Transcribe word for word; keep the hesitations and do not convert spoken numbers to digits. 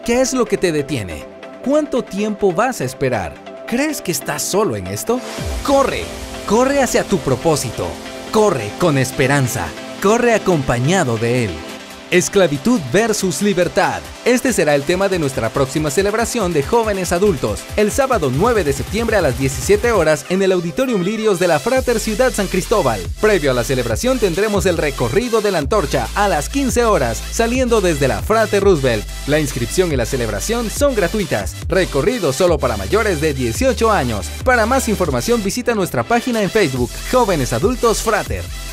¿Qué es lo que te detiene? ¿Cuánto tiempo vas a esperar? ¿Crees que estás solo en esto? ¡Corre! ¡Corre hacia tu propósito! ¡Corre con esperanza! ¡Corre acompañado de Él! Esclavitud versus libertad. Este será el tema de nuestra próxima celebración de jóvenes adultos, el sábado nueve de septiembre a las diecisiete horas en el Auditorium Lirios de la Frater Ciudad San Cristóbal. Previo a la celebración tendremos el recorrido de la antorcha a las quince horas, saliendo desde la Frater Roosevelt. La inscripción y la celebración son gratuitas. Recorrido solo para mayores de dieciocho años. Para más información visita nuestra página en Facebook, Jóvenes Adultos Frater.